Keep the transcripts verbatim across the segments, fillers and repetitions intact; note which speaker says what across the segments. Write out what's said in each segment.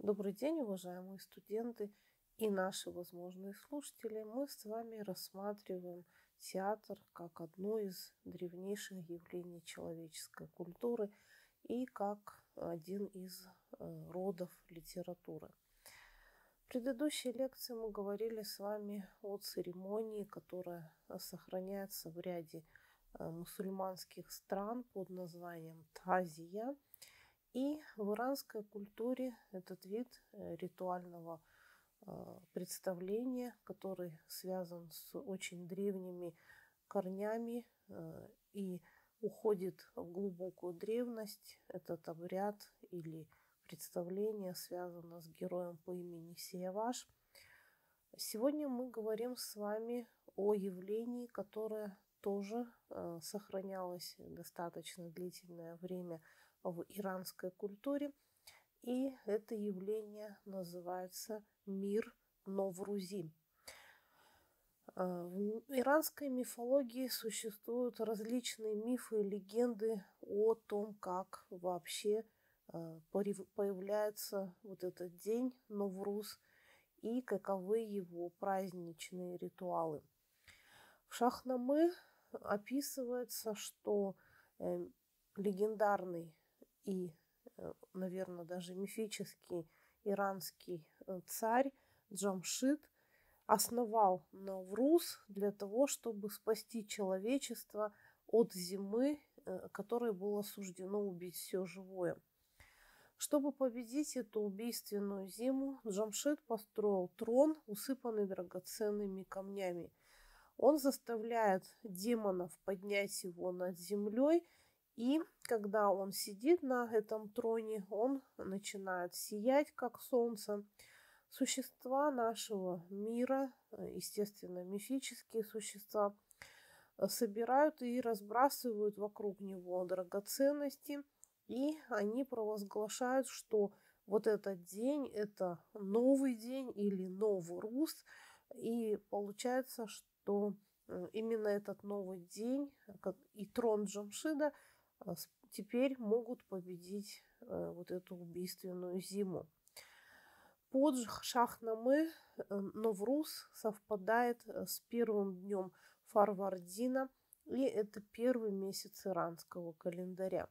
Speaker 1: Добрый день, уважаемые студенты и наши возможные слушатели. Мы с вами рассматриваем театр как одно из древнейших явлений человеческой культуры и как один из э, родов литературы. В предыдущей лекции мы говорили с вами о церемонии, которая сохраняется в ряде э, мусульманских стран под названием тазия. И в иранской культуре этот вид ритуального представления, который связан с очень древними корнями и уходит в глубокую древность, этот обряд или представление связано с героем по имени Сияваш. Сегодня мы говорим с вами о явлении, которое тоже сохранялось достаточно длительное время в иранской культуре, и это явление называется мир Новрузи. В иранской мифологии существуют различные мифы и легенды о том, как вообще появляется вот этот день Новруз и каковы его праздничные ритуалы. В Шахнаме описывается, что легендарный и, наверное, даже мифический иранский царь Джамшид основал Навруз для того, чтобы спасти человечество от зимы, которой было суждено убить все живое. Чтобы победить эту убийственную зиму, Джамшид построил трон, усыпанный драгоценными камнями. Он заставляет демонов поднять его над землей, и когда он сидит на этом троне, он начинает сиять, как солнце. Существа нашего мира, естественно, мифические существа, собирают и разбрасывают вокруг него драгоценности, и они провозглашают, что вот этот день – это новый день или Новруз, и получается, что именно этот новый день и трон Джамшида теперь могут победить вот эту убийственную зиму. Под Шахнаме Новруз совпадает с первым днем Фарвардина, и это первый месяц иранского календаря.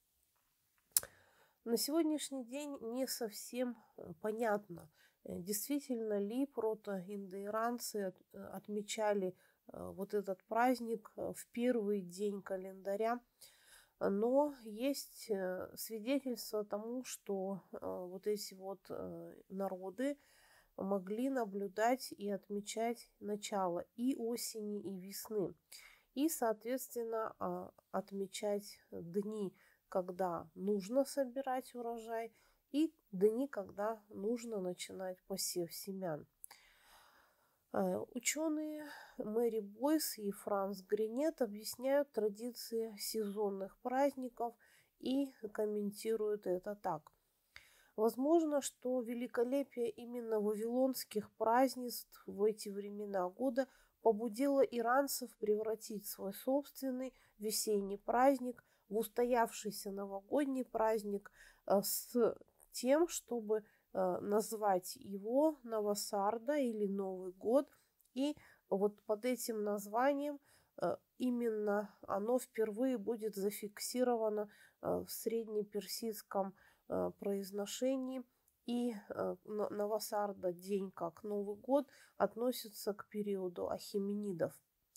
Speaker 1: На сегодняшний день не совсем понятно, действительно ли протоиндоиранцы отмечали вот этот праздник в первый день календаря, но есть свидетельство тому, что вот эти вот народы могли наблюдать и отмечать начало и осени, и весны, и, соответственно, отмечать дни, когда нужно собирать урожай, и дни, когда нужно начинать посев семян. Ученые Мэри Бойс и Франс Гринет объясняют традиции сезонных праздников и комментируют это так. Возможно, что великолепие именно вавилонских празднеств в эти времена года побудило иранцев превратить свой собственный весенний праздник в устоявшийся новогодний праздник с тем, чтобы назвать его Навасарда или Новый год. И вот под этим названием именно оно впервые будет зафиксировано в среднеперсидском произношении. И Навасарда, день как Новый год, относится к периоду ахеменидов.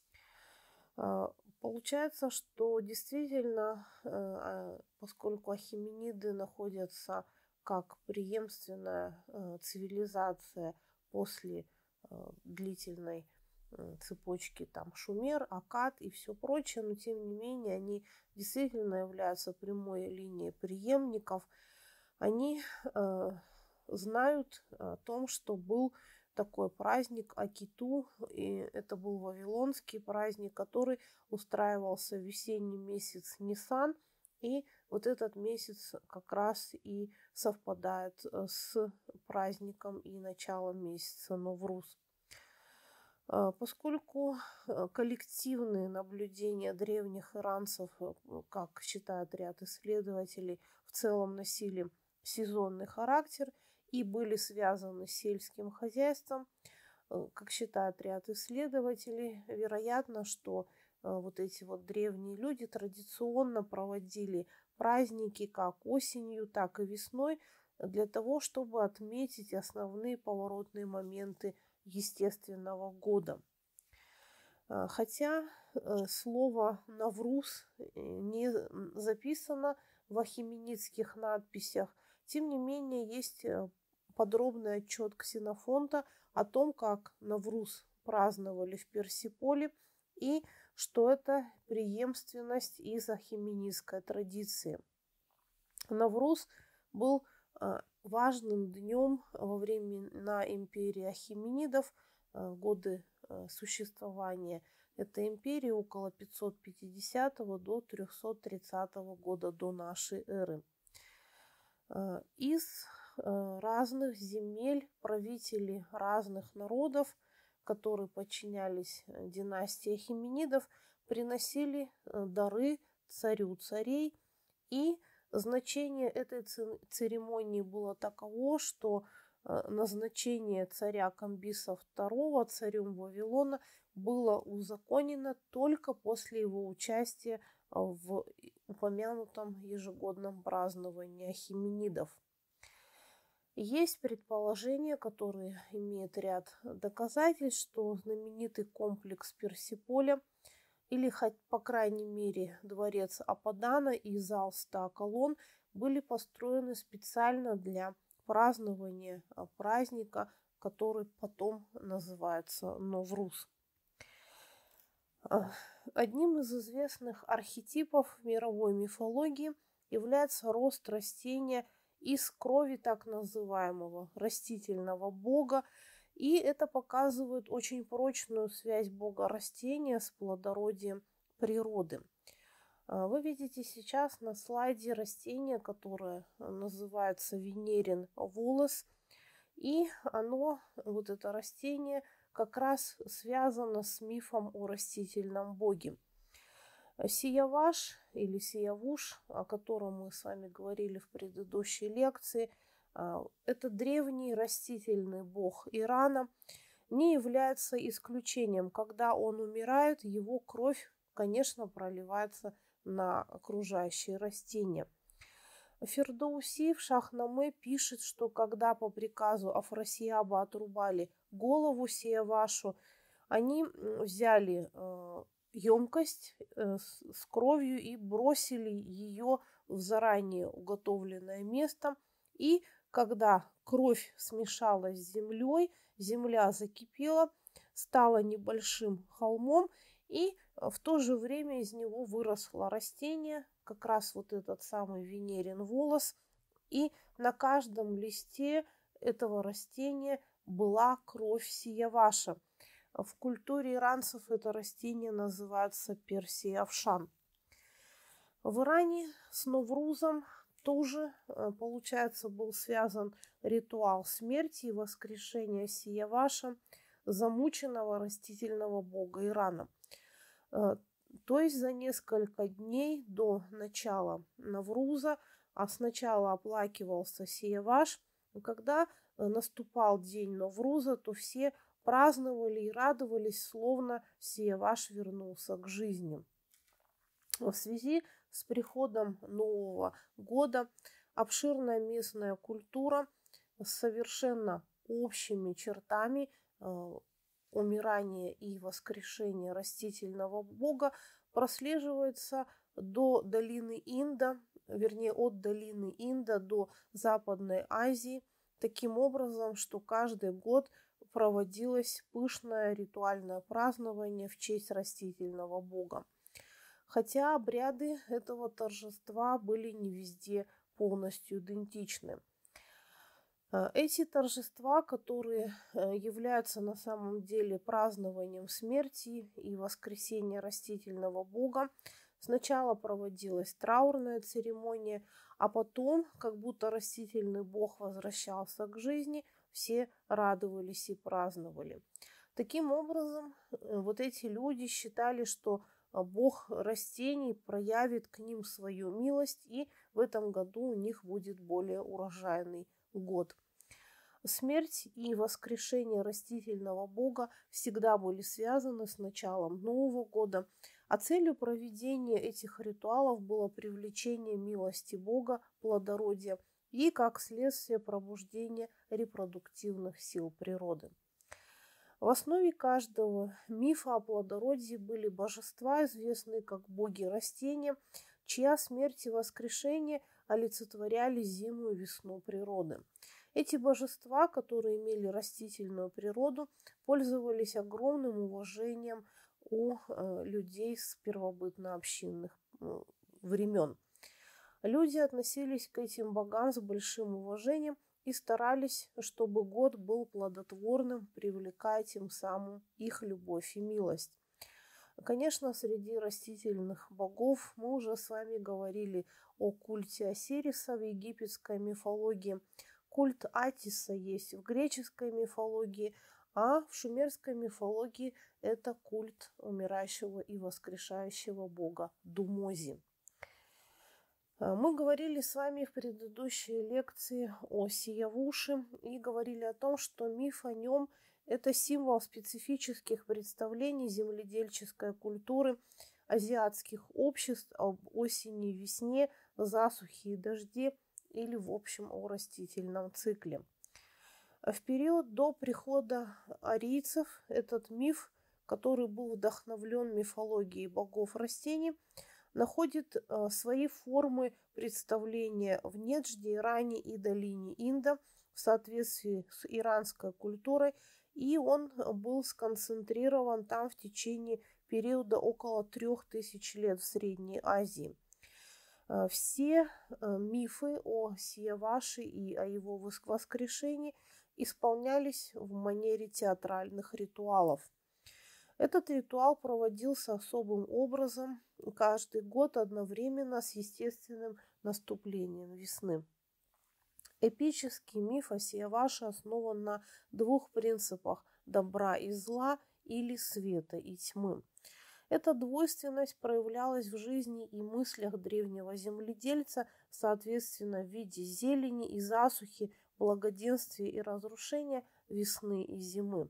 Speaker 1: Получается, что действительно, поскольку ахемениды находятся как преемственная цивилизация после длительной цепочки там Шумер, Аккад и все прочее, но тем не менее они действительно являются прямой линией преемников. Они э, знают о том, что был такой праздник Акиту, и это был вавилонский праздник, который устраивался в весенний месяц Нисан, и вот этот месяц как раз и совпадает с праздником и началом месяца Новруз. Поскольку коллективные наблюдения древних иранцев, как считает ряд исследователей, в целом носили сезонный характер, и были связаны с сельским хозяйством. Как считает ряд исследователей, вероятно, что вот эти вот древние люди традиционно проводили праздники как осенью, так и весной для того, чтобы отметить основные поворотные моменты естественного года. Хотя слово «Навруз» не записано в ахеменидских надписях, тем не менее есть подробный отчет Ксенофонта о том, как Навруз праздновали в Персиполе и что это преемственность из ахеменидской традиции. Навруз был важным днем во времена империи Ахеменидов, годы существования этой империи около пятьсот пятидесятого до трехсот тридцатого года до нашей эры. Из разных земель правители разных народов, которые подчинялись династии Ахеменидов, приносили дары царю царей, и значение этой церемонии было таково, что назначение царя Камбиса второго царем Вавилона было узаконено только после его участия в упомянутом ежегодном праздновании Ахеменидов. Есть предположения, которые имеют ряд доказательств, что знаменитый комплекс Персиполя, или хоть по крайней мере дворец Ападана и зал ста колонн, были построены специально для празднования праздника, который потом называется Навруз. Одним из известных архетипов мировой мифологии является рост растения из крови так называемого растительного бога, и это показывает очень прочную связь бога растения с плодородием природы. Вы видите сейчас на слайде растение, которое называется Венерин волос, и оно, вот это растение, как раз связано с мифом о растительном боге. Сияваш или Сиявуш, о котором мы с вами говорили в предыдущей лекции, это древний растительный бог Ирана, не является исключением. Когда он умирает, его кровь, конечно, проливается на окружающие растения. Фердоуси в Шахнаме пишет, что когда по приказу Афросиаба отрубали голову Сиявашу, они взяли емкость с кровью и бросили ее в заранее уготовленное место. И когда кровь смешалась с землей, земля закипела, стала небольшим холмом, и в то же время из него выросло растение, как раз вот этот самый Венерин волос, и на каждом листе этого растения была кровь Сияваша. В культуре иранцев это растение называется персиавшан. В Иране с Наврузом тоже, получается, был связан ритуал смерти и воскрешения Сияваша, замученного растительного бога Ирана. То есть за несколько дней до начала Навруза, а сначала оплакивался Сияваш, когда наступал день Навруза, то все праздновали и радовались, словно Сияваш вернулся к жизни. В связи с приходом Нового года обширная местная культура с совершенно общими чертами умирания и воскрешения растительного бога прослеживается до долины Инда, вернее от долины Инда до Западной Азии, таким образом, что каждый год проводилось пышное ритуальное празднование в честь растительного бога. Хотя обряды этого торжества были не везде полностью идентичны. Эти торжества, которые являются на самом деле празднованием смерти и воскресения растительного бога, сначала проводилась траурная церемония, а потом, как будто растительный бог возвращался к жизни, все радовались и праздновали. Таким образом, вот эти люди считали, что бог растений проявит к ним свою милость, и в этом году у них будет более урожайный год. Смерть и воскрешение растительного бога всегда были связаны с началом Нового года, а целью проведения этих ритуалов было привлечение милости Бога, плодородия и, как следствие, пробуждение репродуктивных сил природы. В основе каждого мифа о плодородии были божества, известные как боги растения, чья смерть и воскрешение олицетворяли зиму и весну природы. Эти божества, которые имели растительную природу, пользовались огромным уважением у э, людей с первобытно-общинных э, времен. Люди относились к этим богам с большим уважением и старались, чтобы год был плодотворным, привлекая тем самым их любовь и милость. Конечно, среди растительных богов мы уже с вами говорили о культе Осириса в египетской мифологии. Культ Атиса есть в греческой мифологии, а в шумерской мифологии это культ умирающего и воскрешающего бога Думози. Мы говорили с вами в предыдущей лекции о Сиявуше и говорили о том, что миф о нем – это символ специфических представлений земледельческой культуры азиатских обществ об осени и весне, засухе и дожде или, в общем, о растительном цикле. В период до прихода арийцев этот миф, который был вдохновлен мифологией богов растений, находит э, свои формы представления в Неджде, Иране и долине Инда в соответствии с иранской культурой, и он был сконцентрирован там в течение периода около трех тысяч лет в Средней Азии. Э, все э, мифы о Сияваше и о его воскрешении исполнялись в манере театральных ритуалов. Этот ритуал проводился особым образом каждый год одновременно с естественным наступлением весны. Эпический миф о Сияваше основан на двух принципах – добра и зла или света и тьмы. Эта двойственность проявлялась в жизни и мыслях древнего земледельца, соответственно, в виде зелени и засухи, благоденствия и разрушения, весны и зимы.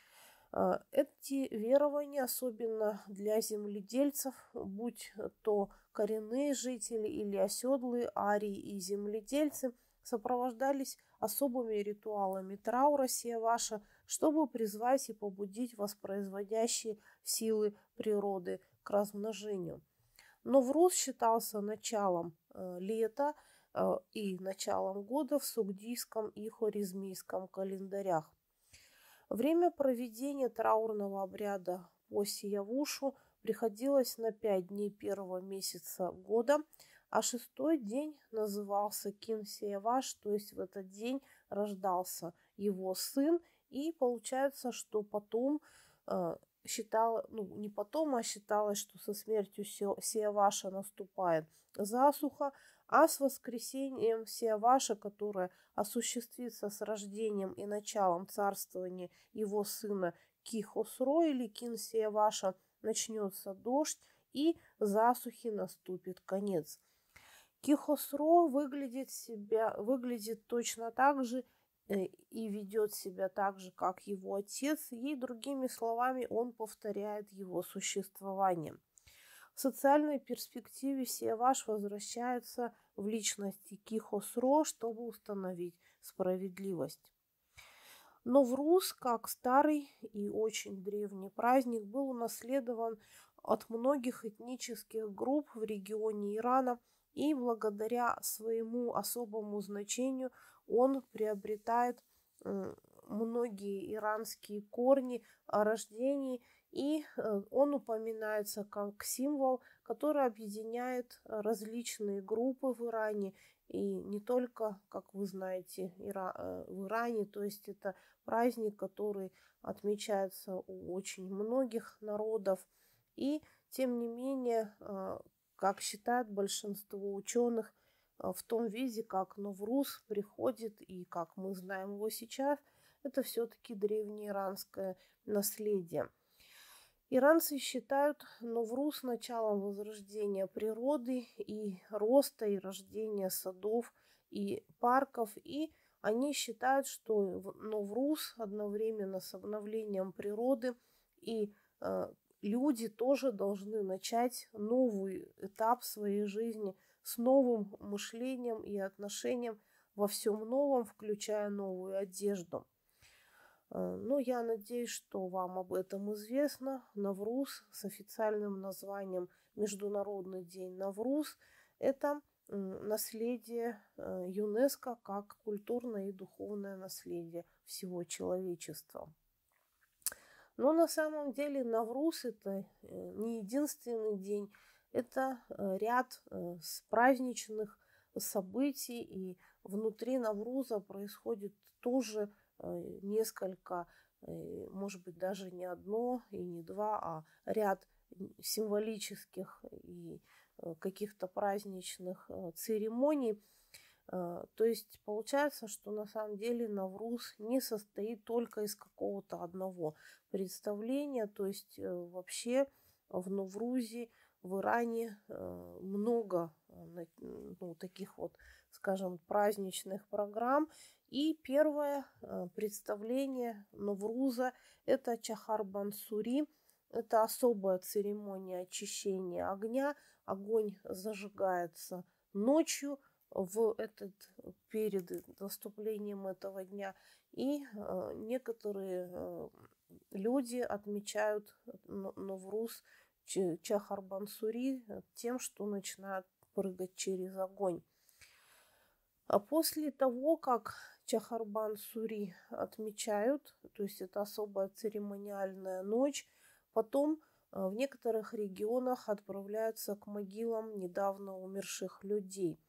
Speaker 1: Эти верования, особенно для земледельцев, будь то коренные жители или оседлые арии и земледельцы, сопровождались особыми ритуалами траура Сияваша, чтобы призвать и побудить воспроизводящие силы природы к размножению. Новруз считался началом э, лета э, и началом года в сугдийском и хорезмийском календарях. Время проведения траурного обряда по Сиявушу приходилось на пять дней первого месяца года, а шестой день назывался Кин Сияваш, то есть в этот день рождался его сын, и получается, что потом э, считал, ну не потом, а считалось, что со смертью Сияваша наступает засуха, а с воскресением Сияваша, которое осуществится с рождением и началом царствования его сына Ки-Хосро или Кин Сияваша, начнется дождь и засухи наступит конец. Ки-Хосро выглядит, себя, выглядит точно так же э, и ведет себя так же, как его отец, и другими словами он повторяет его существование. В социальной перспективе Сияваш возвращается в личности Ки-Хосро, чтобы установить справедливость. Новруз, как старый и очень древний праздник, был унаследован от многих этнических групп в регионе Ирана, и благодаря своему особому значению он приобретает многие иранские корни о рождении, и он упоминается как символ, который объединяет различные группы в Иране, и не только, как вы знаете, в Иране, то есть это праздник, который отмечается у очень многих народов, и тем не менее, как считает большинство ученых, в том виде, как Новруз приходит и как мы знаем его сейчас, это все-таки древнеиранское наследие. Иранцы считают Новруз началом возрождения природы и роста, и рождения садов и парков, и они считают, что Новруз одновременно с обновлением природы, и э, люди тоже должны начать новый этап своей жизни с новым мышлением и отношением во всем новом, включая новую одежду. Ну, я надеюсь, что вам об этом известно. Навруз с официальным названием Международный день Навруз – это наследие ЮНЕСКО как культурное и духовное наследие всего человечества. Но на самом деле Навруз – это не единственный день, это ряд праздничных событий, и внутри Навруза происходит тоже несколько, может быть, даже не одно и не два, а ряд символических и каких-то праздничных церемоний. То есть получается, что на самом деле Навруз не состоит только из какого-то одного представления. То есть вообще в Наврузе, в Иране много ну, таких вот, скажем, праздничных программ. И первое представление Навруза – это Чахар-Бансури. Это особая церемония очищения огня. Огонь зажигается ночью в этот, перед наступлением этого дня. И э, некоторые э, люди отмечают Навруз Чахар-Бансури тем, что начинают прыгать через огонь. А после того, как Чахар-Бансури отмечают, то есть это особая церемониальная ночь, потом в некоторых регионах отправляются к могилам недавно умерших людей.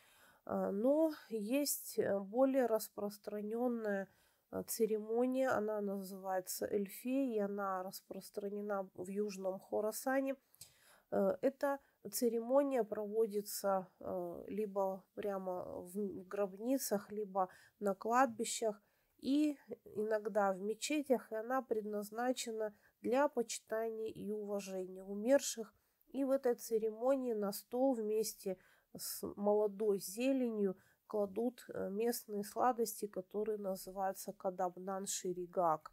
Speaker 1: Но есть более распространенная церемония, она называется Эльфей, и она распространена в Южном Хорасане. Эта церемония проводится либо прямо в гробницах, либо на кладбищах, и иногда в мечетях, и она предназначена для почитания и уважения умерших. И в этой церемонии на стол вместе с молодой зеленью кладут местные сладости, которые называются кадабнан ширигак.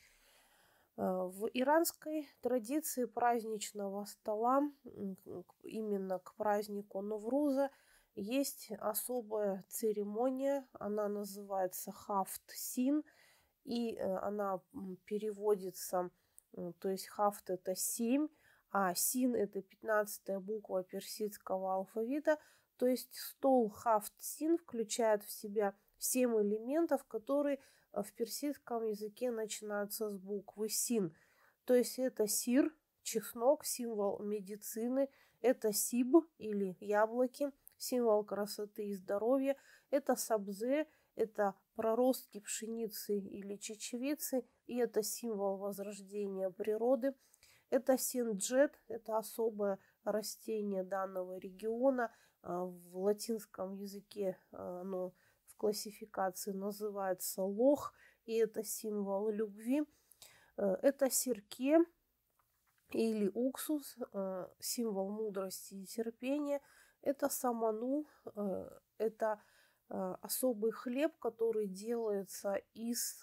Speaker 1: В иранской традиции праздничного стола, именно к празднику Навруза, есть особая церемония, она называется хафт-син, и она переводится, то есть хафт это семь, а син это пятнадцатая буква персидского алфавита, то есть стол хафт-син включает в себя семь элементов, которые в персидском языке начинаются с буквы син. То есть это сир, чеснок, символ медицины, это сиб или яблоки, символ красоты и здоровья, это сабзе, это проростки пшеницы или чечевицы, и это символ возрождения природы. Это синджет, это особое растение данного региона. В латинском языке оно в классификации называется лох, и это символ любви. Это сирке или уксус, символ мудрости и терпения. Это саману, это особый хлеб, который делается из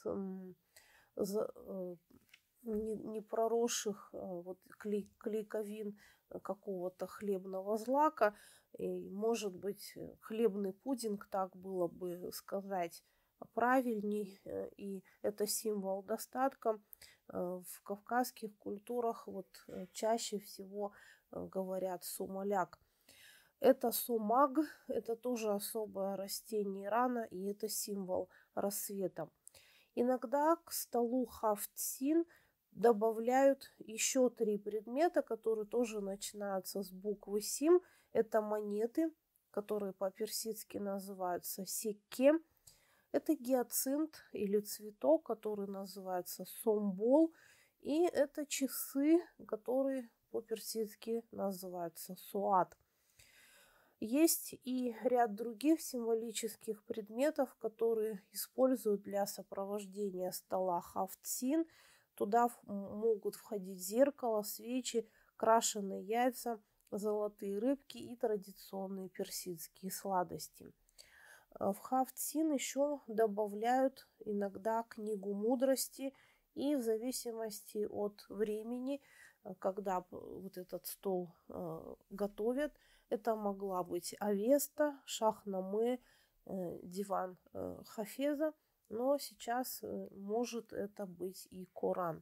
Speaker 1: не проросших вот клейковин какого-то хлебного злака. И, может быть, хлебный пудинг, так было бы сказать правильней. И это символ достатка. В кавказских культурах вот чаще всего говорят сумаляк. Это сумаг, это тоже особое растение Ирана, и это символ рассвета. Иногда к столу хафт-син добавляют еще три предмета, которые тоже начинаются с буквы сим. Это монеты, которые по-персидски называются секке. Это гиацинт или цветок, который называется сомбол. И это часы, которые по-персидски называются суат. Есть и ряд других символических предметов, которые используют для сопровождения стола хафт-син. Туда могут входить зеркало, свечи, крашеные яйца, золотые рыбки и традиционные персидские сладости. В Хавцин еще добавляют иногда книгу мудрости, и в зависимости от времени, когда вот этот стол готовят, это могла быть Авеста, Шахнаме, диван Хафеза, но сейчас может это быть и Коран.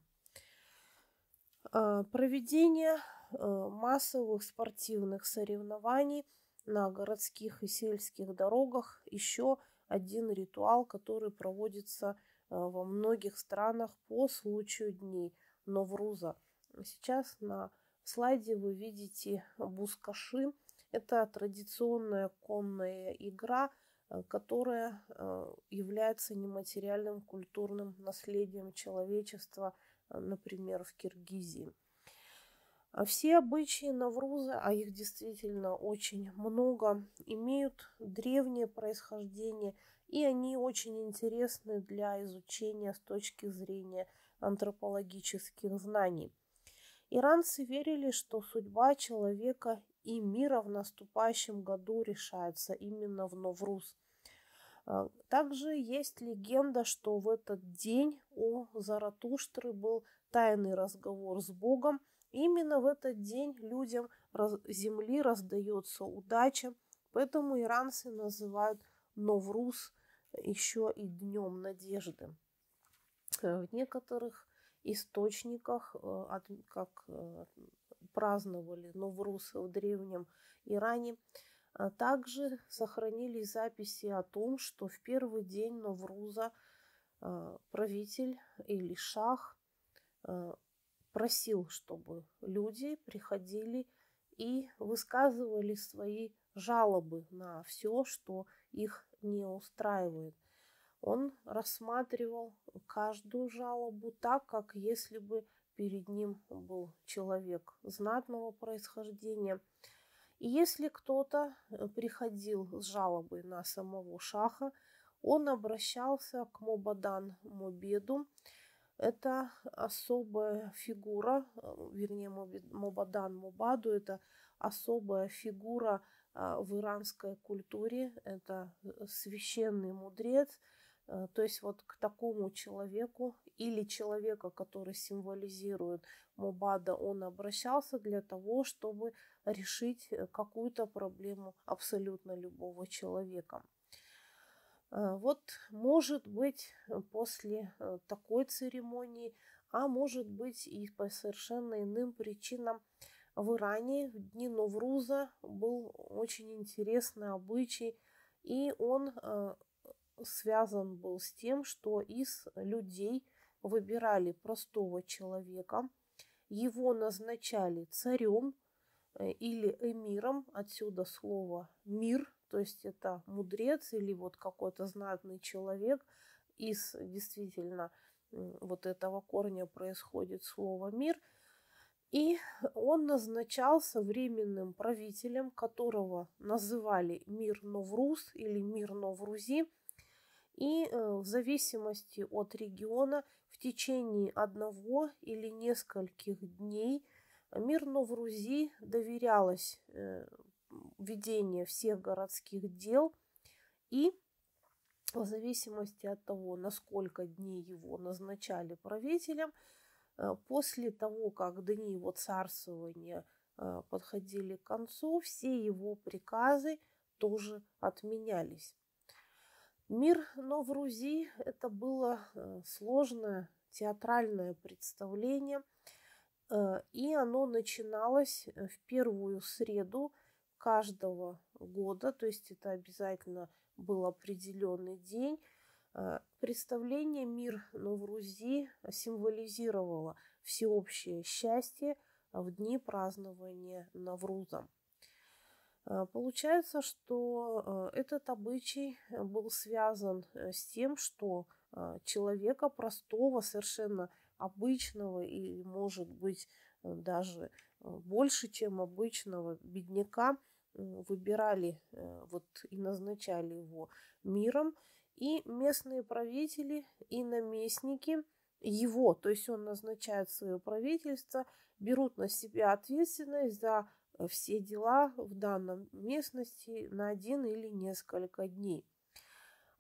Speaker 1: Проведение массовых спортивных соревнований на городских и сельских дорогах еще один ритуал, который проводится во многих странах по случаю дней Новруза. Сейчас на слайде вы видите бускаши. Это традиционная конная игра, которая является нематериальным культурным наследием человечества, например, в Киргизии. Все обычаи Навруза, а их действительно очень много, имеют древнее происхождение, и они очень интересны для изучения с точки зрения антропологических знаний. Иранцы верили, что судьба человека и мира в наступающем году решается именно в Навруз. Также есть легенда, что в этот день у Заратуштры был тайный разговор с Богом. Именно в этот день людям земли раздается удача, поэтому иранцы называют Новруз еще и днем надежды. В некоторых источниках, как праздновали Новруз в древнем Иране, также сохранились записи о том, что в первый день Новруза правитель или шах просил, чтобы люди приходили и высказывали свои жалобы на все, что их не устраивает. Он рассматривал каждую жалобу так, как если бы перед ним был человек знатного происхождения. И если кто-то приходил с жалобой на самого шаха, он обращался к Мобадан Мобеду. Это особая фигура, вернее, Мобадан Мобаду, это особая фигура в иранской культуре, это священный мудрец. То есть вот к такому человеку или человека, который символизирует Мобада, он обращался для того, чтобы решить какую-то проблему абсолютно любого человека. Вот, может быть, после такой церемонии, а может быть и по совершенно иным причинам, в Иране в дни Новруза был очень интересный обычай, и он связан был с тем, что из людей выбирали простого человека, его назначали царем или эмиром, отсюда слово «мир», то есть это мудрец или вот какой-то знатный человек. Из действительно вот этого корня происходит слово «мир». И он назначался временным правителем, которого называли Мир Новруз или Мир Новрузи. И в зависимости от региона в течение одного или нескольких дней Мир Новрузи доверялось ведение всех городских дел, и в зависимости от того, на сколько дней его назначали правителем, после того, как дни его царствования подходили к концу, все его приказы тоже отменялись. Мир Новрузи – это было сложное театральное представление, и оно начиналось в первую среду каждого года, то есть это обязательно был определенный день. Представление «Мир Новрузи» символизировало всеобщее счастье в дни празднования Навруза. Получается, что этот обычай был связан с тем, что человека простого, совершенно обычного и, может быть, даже больше, чем обычного бедняка, выбирали вот, и назначали его миром. И местные правители и наместники его, то есть он назначает свое правительство, берут на себя ответственность за все дела в данной местности на один или несколько дней.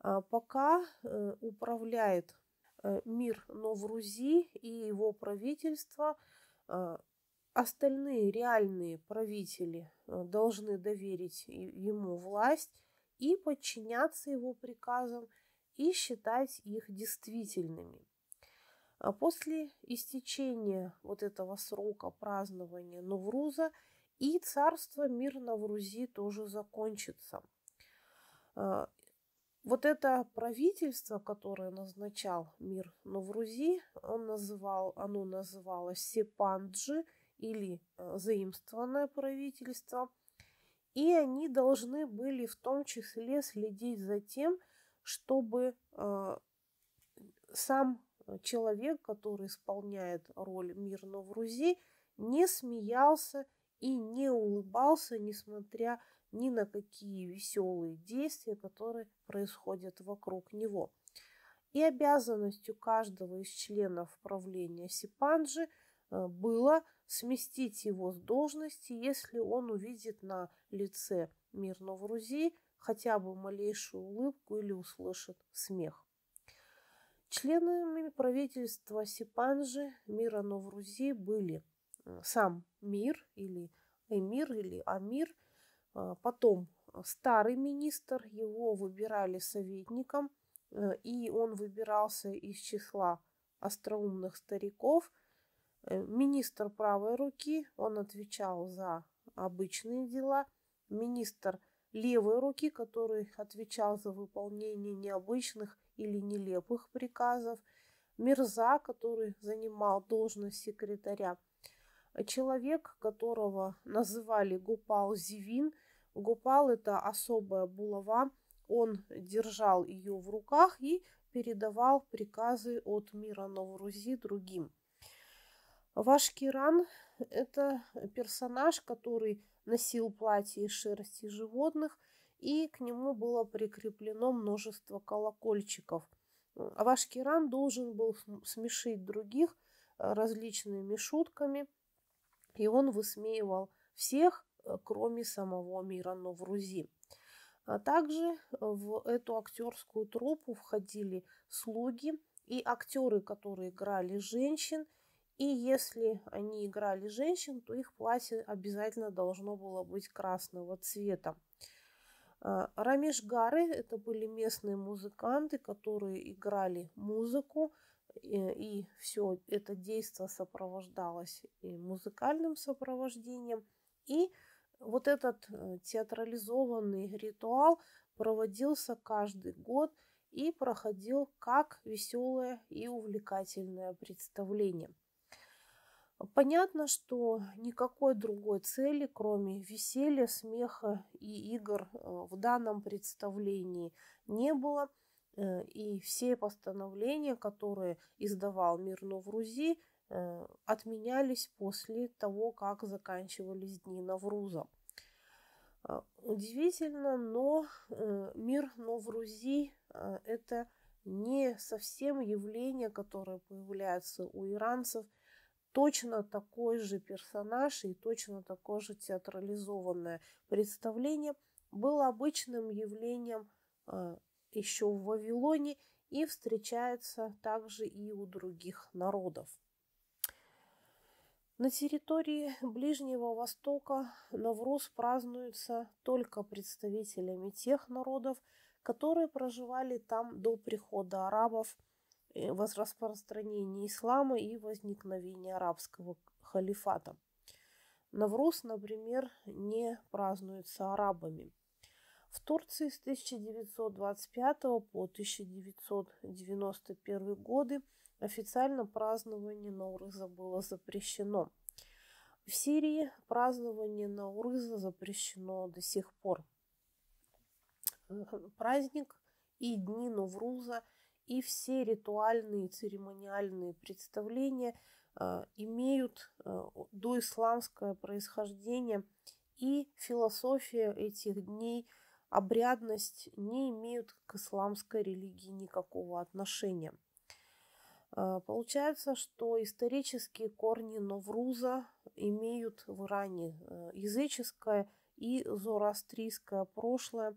Speaker 1: Пока управляет мир Новрузи и его правительство, остальные реальные правители должны доверить ему власть и подчиняться его приказам и считать их действительными. А после истечения вот этого срока празднования Новруза и царство мир Новрузи тоже закончится. Вот это правительство, которое назначал мир Новрузи, он называл, оно называлось Сепанджи или заимствованное правительство. И они должны были в том числе следить за тем, чтобы э, сам человек, который исполняет роль мир Новрузи, не смеялся и не улыбался, несмотря ни на какие веселые действия, которые происходят вокруг него. И обязанностью каждого из членов правления Сепанджи было сместить его с должности, если он увидит на лице мир Новрузи хотя бы малейшую улыбку или услышит смех. Членами правительства Сепанджи мира Новрузи были сам мир или эмир или амир, потом старый министр, его выбирали советником, и он выбирался из числа остроумных стариков. Министр правой руки, он отвечал за обычные дела. Министр левой руки, который отвечал за выполнение необычных или нелепых приказов. Мирза, который занимал должность секретаря. Человек, которого называли Гопал Зивин. Гопал – это особая булава. Он держал ее в руках и передавал приказы от мира Новрузи другим. Вашкиран – это персонаж, который носил платье из шерсти животных, и к нему было прикреплено множество колокольчиков. Вашкиран должен был смешить других различными шутками, и он высмеивал всех, кроме самого мира Новрузи. А также в эту актерскую труппу входили слуги и актеры, которые играли женщин. И если они играли женщин, то их платье обязательно должно было быть красного цвета. Рамешгары – это были местные музыканты, которые играли музыку, и все это действо сопровождалось и музыкальным сопровождением. И вот этот театрализованный ритуал проводился каждый год и проходил как веселое и увлекательное представление. Понятно, что никакой другой цели, кроме веселья, смеха и игр, в данном представлении не было. И все постановления, которые издавал мир Новрузи, отменялись после того, как заканчивались дни Новруза. Удивительно, но мир Новрузи – это не совсем явление, которое появляется у иранцев. Точно такой же персонаж и точно такое же театрализованное представление было обычным явлением еще в Вавилоне и встречается также и у других народов. На территории Ближнего Востока Навруз празднуется только представителями тех народов, которые проживали там до прихода арабов, распространения ислама и возникновения арабского халифата. Навруз, например, не празднуется арабами. В Турции с тысяча девятьсот двадцать пятого по тысяча девятьсот девяносто первый годы официально празднование Наурыза было запрещено. В Сирии празднование Наурыза запрещено до сих пор. Праздник и дни Навруза и все ритуальные церемониальные представления э, имеют э, доисламское происхождение, и философия этих дней, обрядность не имеют к исламской религии никакого отношения. Э, получается, что исторические корни Навруза имеют в Иране э, языческое и зороастрийское прошлое,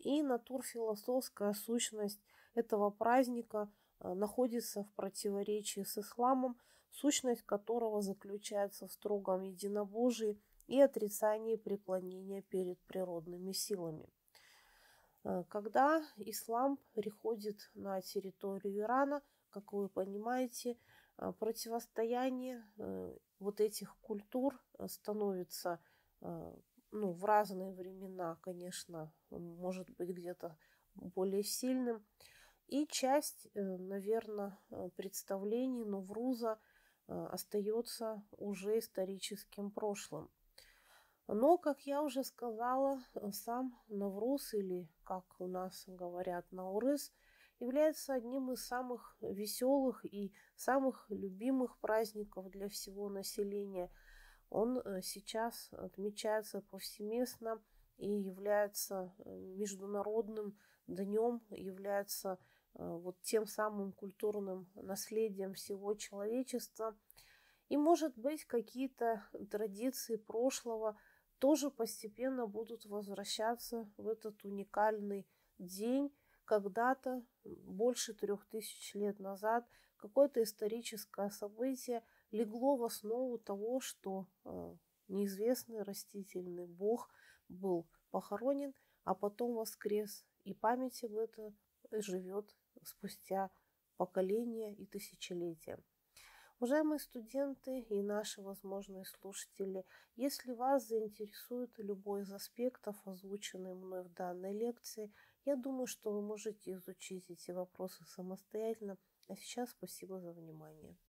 Speaker 1: И натурфилософская сущность этого праздника находится в противоречии с исламом, сущность которого заключается в строгом единобожии и отрицании преклонения перед природными силами. Когда ислам приходит на территорию Ирана, как вы понимаете, противостояние вот этих культур становится ну, в разные времена, конечно, может быть где-то более сильным. И часть, наверное, представлений Навруза остается уже историческим прошлым. Но, как я уже сказала, сам Навруз, или, как у нас говорят, Наурыз, является одним из самых веселых и самых любимых праздников для всего населения. Он сейчас отмечается повсеместно и является международным днем, является вот тем самым культурным наследием всего человечества. И, может быть, какие-то традиции прошлого тоже постепенно будут возвращаться в этот уникальный день. Когда-то, больше трех тысяч лет назад, какое-то историческое событие легло в основу того, что э, неизвестный растительный бог был похоронен, а потом воскрес. И память об этом живет спустя поколения и тысячелетия. Уважаемые студенты и наши возможные слушатели, если вас заинтересует любой из аспектов, озвученный мной в данной лекции, я думаю, что вы можете изучить эти вопросы самостоятельно. А сейчас спасибо за внимание.